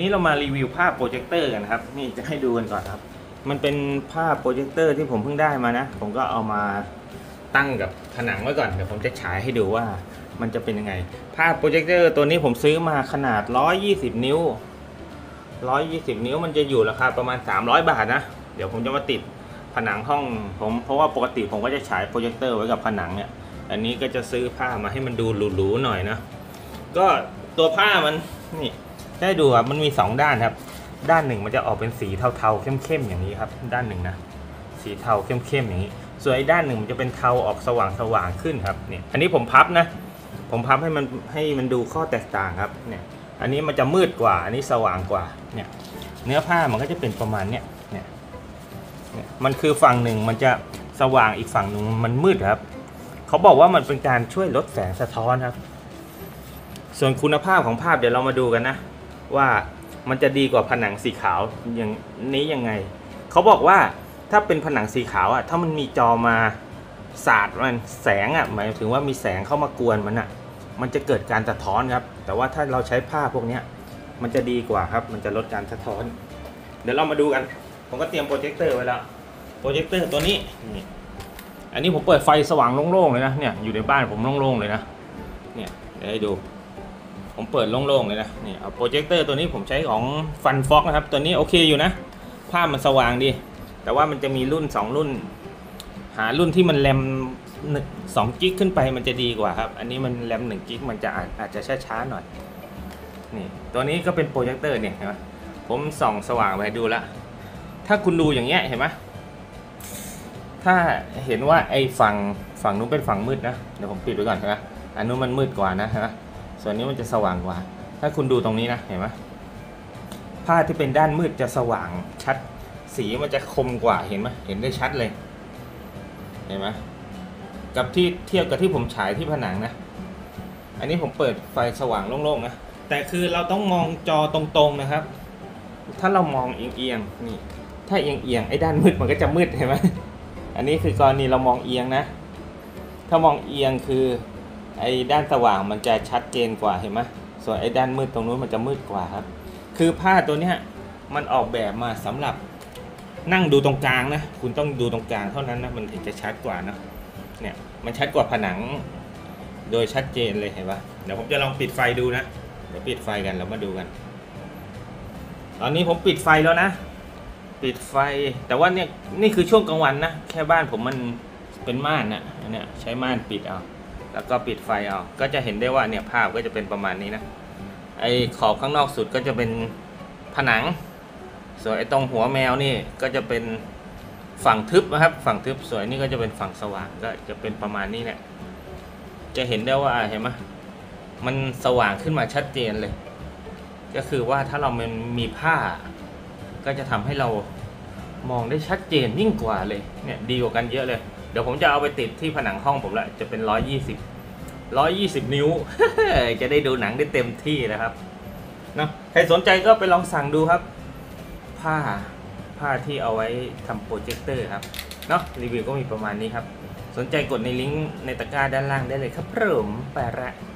นี้เรามารีวิวภาพโปรเจคเตอร์กันครับนี่จะให้ดูกันก่อนครับมันเป็นภาพโปรเจคเตอร์ที่ผมเพิ่งได้มานะผมก็เอามาตั้งกับผนังไว้ก่อนเดี๋ยวผมจะฉายให้ดูว่ามันจะเป็นยังไงภาพโปรเจคเตอร์ตัวนี้ผมซื้อมาขนาด120 นิ้ว120 นิ้วมันจะอยู่ราคาประมาณ300 บาทนะเดี๋ยวผมจะมาติดผนังห้องผมเพราะว่าปกติผมก็จะฉายโปรเจคเตอร์ไว้กับผนังเนี่ยอันนี้ก็จะซื้อผ้ามาให้มันดูหรูๆหน่อยนะก็ตัวผ้ามันนี่ให้ดูครับมันมี2ด้านครับด้านหนึ่งมันจะออกเป็นสีเทาๆเข้มๆอย่างนี้ครับด้านหนึ่งนะสีเทาเข้มๆอย่างนี้ส่วนไอ้ด้านหนึ่งมันจะเป็นเทาออกสว่างๆขึ้นครับเนี่ยอันนี้ผมพับนะผมพับให้มันดูข้อแตกต่างครับเนี่ยอันนี้มันจะมืดกว่าอันนี้สว่างกว่าเนี่ยเนื้อผ้ามันก็จะเป็นประมาณเนี่ยมันคือฝั่งหนึ่งมันจะสว่างอีกฝั่งหนึ่งมันมืดครับเขาบอกว่ามันเป็นการช่วยลดแสงสะท้อนครับส่วนคุณภาพของภาพเดี๋ยวเรามาดูกันนะว่ามันจะดีกว่าผนังสีขาวอย่างนี้ยังไงเขาบอกว่าถ้าเป็นผนังสีขาวอ่ะถ้ามันมีจอมาสาดมันแสงอ่ะหมายถึงว่ามีแสงเข้ามากวนมันอ่ะมันจะเกิดการสะท้อนครับแต่ว่าถ้าเราใช้ผ้าพวกนี้มันจะดีกว่าครับมันจะลดการสะท้อนเดี๋ยวเรามาดูกันผมก็เตรียมโปรเจคเตอร์ไว้แล้วโปรเจคเตอร์ตัวนี้อันนี้ผมเปิดไฟสว่างโล่งๆเลยนะเนี่ยอยู่ในบ้านผมโล่งๆเลยนะเนี่ยเดี๋ยวให้ดูผมเปิดโล่งๆเลยนะนี่เอาโปรเจคเตอร์ตัวนี้ผมใช้ของฟันฟ็อกนะครับตัวนี้โอเคอยู่นะภาพมันสว่างดีแต่ว่ามันจะมีรุ่น2รุ่นหารุ่นที่มันแรม2 กิกขึ้นไปมันจะดีกว่าครับอันนี้มันแรม1 กิกมันจะอาจจะช้าๆหน่อยนี่ตัวนี้ก็เป็นโปรเจคเตอร์เนี่ยเห็นไหมผมส่องสว่างไปดูแล้วถ้าคุณดูอย่างเงี้ยเห็นไหมถ้าเห็นว่าไอ้ฝั่งนู้นเป็นฝั่งมืดนะเดี๋ยวผมปิดไว้ก่อนใช่ไหมอันนู้นมันมืดกว่านะฮะส่วนนี้มันจะสว่างกว่าถ้าคุณดูตรงนี้นะเห็นไหมผ้าที่เป็นด้านมืดจะสว่างชัดสีมันจะคมกว่าเห็นไหมเห็นได้ชัดเลยเห็นไหมกับที่เทียบกับที่ผมฉายที่ผนังนะอันนี้ผมเปิดไฟสว่างโล่งๆนะแต่คือเราต้องมองจอตรงๆนะครับถ้าเรามองเอียงๆนี่ถ้าเอียงไอ้ด้านมืดมันก็จะมืดเห็นไหมอันนี้คือกรณีเรามองเอียงนะถ้ามองเอียงคือไอ้ด้านสว่างมันจะชัดเจนกว่าเห็นไหมส่วนไอ้ด้านมืดตรงนู้นมันจะมืดกว่าครับคือผ้าตัวนี้มันออกแบบมาสำหรับนั่งดูตรงกลางนะคุณต้องดูตรงกลางเท่านั้นนะมันถึงจะชัดกว่านะเนี่ยมันชัดกว่าผนังโดยชัดเจนเลยเห็นปะเดี๋ยวผมจะลองปิดไฟดูนะเดี๋ยวปิดไฟกันเรามาดูกันตอนนี้ผมปิดไฟแล้วนะปิดไฟแต่ว่าเนี่ยนี่คือช่วงกลางวันนะแค่บ้านผมมันเป็นม่านนะเนี่ยใช้ม่านปิดเอาแล้วก็ปิดไฟเอาก็จะเห็นได้ว่าเนี่ยภาพก็จะเป็นประมาณนี้นะไอ้ขอบข้างนอกสุดก็จะเป็นผนังส่วนไอ้ตรงหัวแมวนี่ก็จะเป็นฝั่งทึบนะครับฝั่งทึบส่วนนี้ก็จะเป็นฝั่งสว่างก็จะเป็นประมาณนี้แหละจะเห็นได้ว่าเห็นไหมมันสว่างขึ้นมาชัดเจนเลยก็คือว่าถ้าเรามันมีผ้าก็จะทำให้เรามองได้ชัดเจนยิ่งกว่าเลยเนี่ยดีกว่ากันเยอะเลยเดี๋ยวผมจะเอาไปติดที่ผนังห้องผมละจะเป็น120 นิ้ว จะได้ดูหนังได้เต็มที่นะครับเนาะใครสนใจก็ไปลองสั่งดูครับผ้าที่เอาไว้ทำโปรเจคเตอร์ครับเนาะรีวิวก็มีประมาณนี้ครับสนใจกดในลิงก์ในตะกร้าด้านล่างได้เลยครับผมไปละ